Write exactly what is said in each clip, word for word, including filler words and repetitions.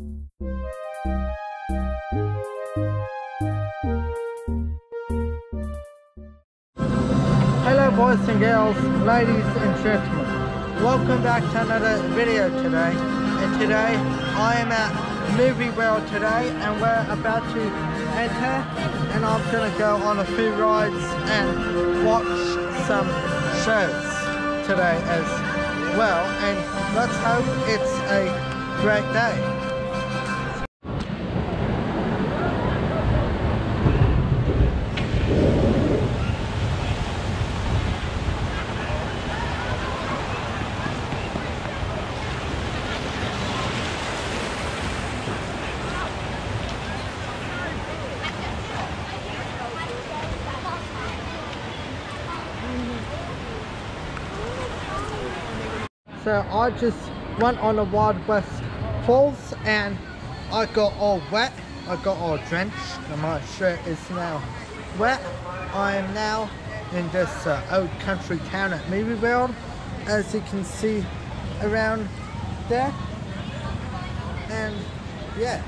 Hello boys and girls, ladies and gentlemen, welcome back to another video today. And today I am at Movie World today, and we're about to enter, and I'm going to go on a few rides and watch some shows today as well, and let's hope it's a great day. So I just went on the Wild West Falls and I got all wet, I got all drenched, and my shirt is now wet. I am now in this uh, old country town at Movie World, as you can see around there, and yeah.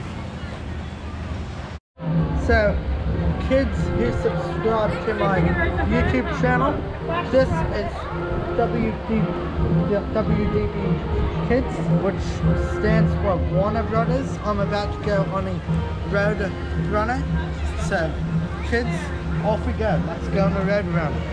So kids who subscribe to my YouTube channel, this is W D B Kids, which stands for Warner Brothers. I'm about to go on a road runner. So kids, off we go. Let's go on a road runner.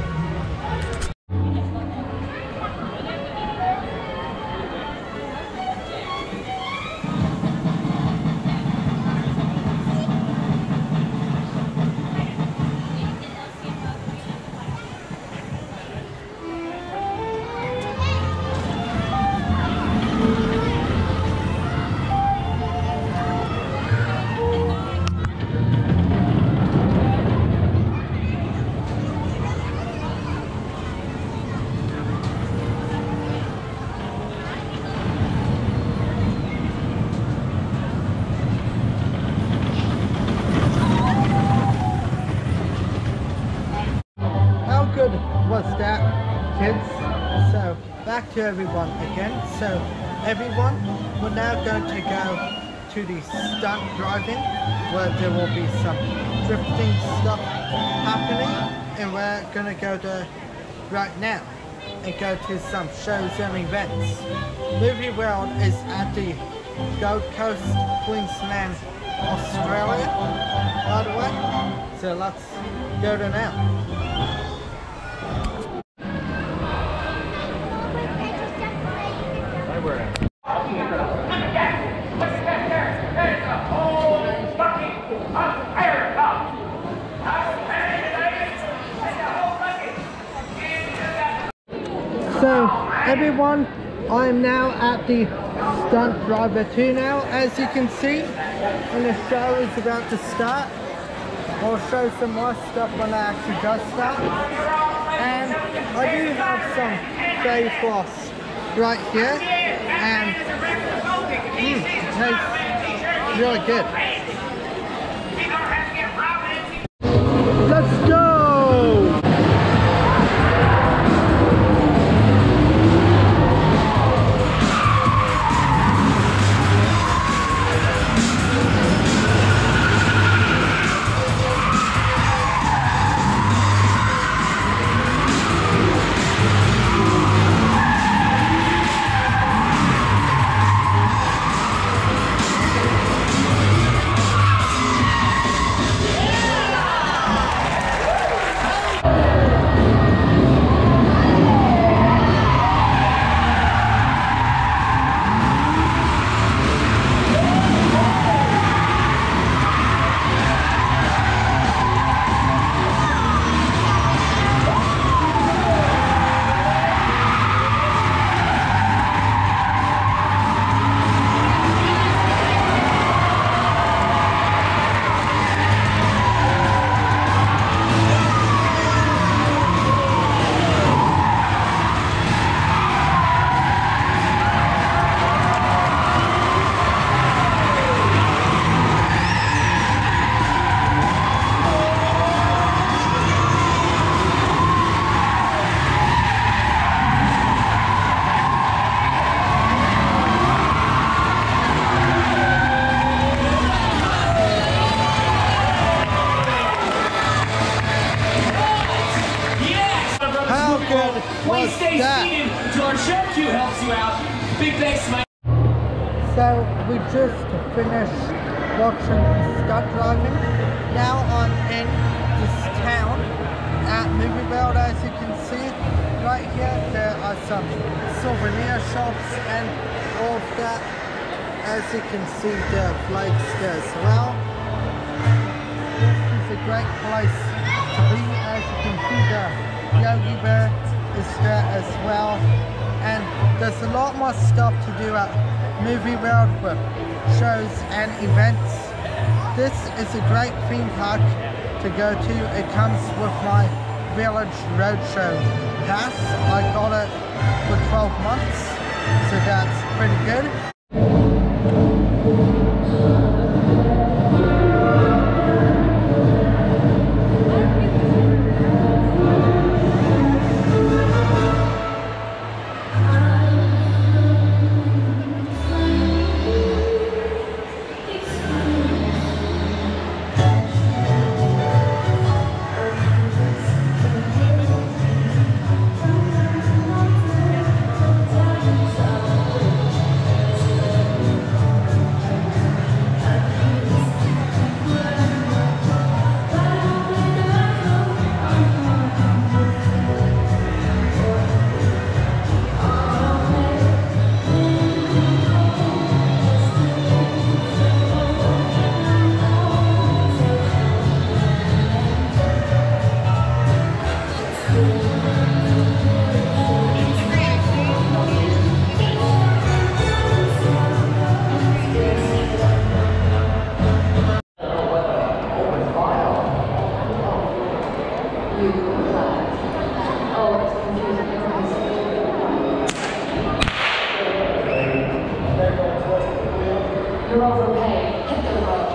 Was that, kids? So back to everyone again. So everyone, we're now going to go to the stunt driving, where there will be some drifting stuff happening, and we're going to go there right now and go to some shows and events. Movie World is at the Gold Coast, Queensland, Australia, by the way. So let's go there now. So everyone, I'm now at the stunt driver two now, as you can see, and the show is about to start. I'll show some more stuff when it actually does start. And I do have some bay floss right here, and mm, it tastes really good. Let's go! Q helps you out. Big thanks to my... So we just finished watching stunt driving. Now I'm in this town at Movie World. As you can see right here, there are some souvenir shops and all of that. As you can see, there are flags there as well. This is a great place to be. As you can see, the Yogi Bear is there as well. And there's a lot more stuff to do at Movie World with shows and events. This is a great theme park to go to. It comes with my Village Roadshow pass. I got it for twelve months, so that's pretty good. You're overpaid. Hit the road.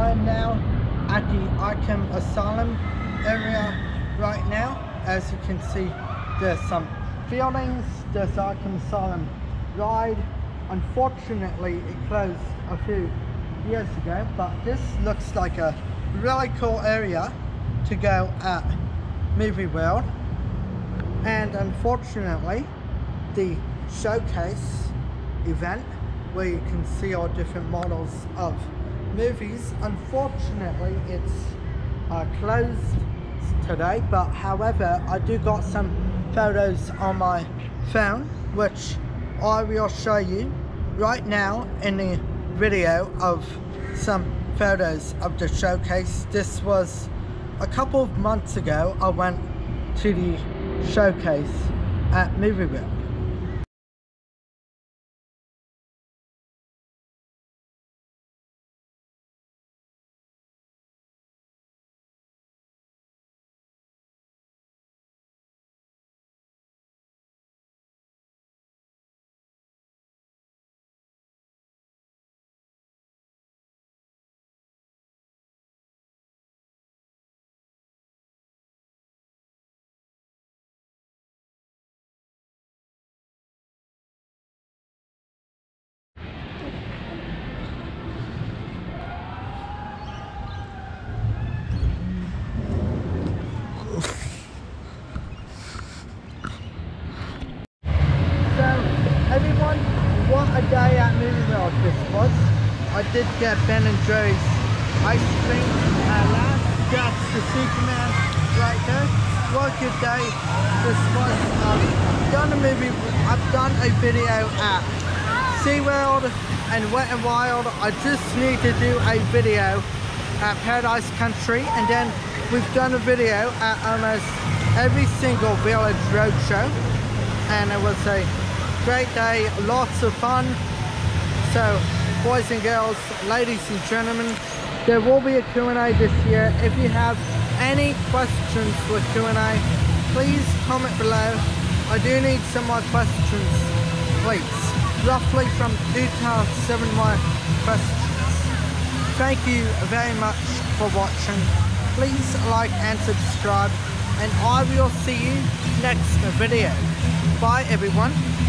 I am now at the Arkham Asylum area right now. As you can see, there's some buildings, there's Arkham Asylum ride. Unfortunately, it closed a few years ago, but this looks like a really cool area to go at Movie World. And unfortunately, the showcase event where you can see all different models of movies, unfortunately it's uh, closed today. But however, I do got some photos on my phone which I will show you right now in the video of some photos of the showcase. This was a couple of months ago. I went to the showcase at Movie World. Everyone, what a day at Movie World this was. I did get Ben and Jerry's ice cream at last. That's the Superman right there. What a good day this was. I've done a movie, I've done a video at SeaWorld and Wet n Wild. I just need to do a video at Paradise Country, and then we've done a video at almost every single Village Roadshow, and it was a great day, lots of fun. So boys and girls, ladies and gentlemen, there will be a Q and A this year. If you have any questions for Q and A, please comment below. I do need some more questions, please. Roughly from two to seven more questions. Thank you very much for watching. Please like and subscribe, and I will see you next video. Bye everyone.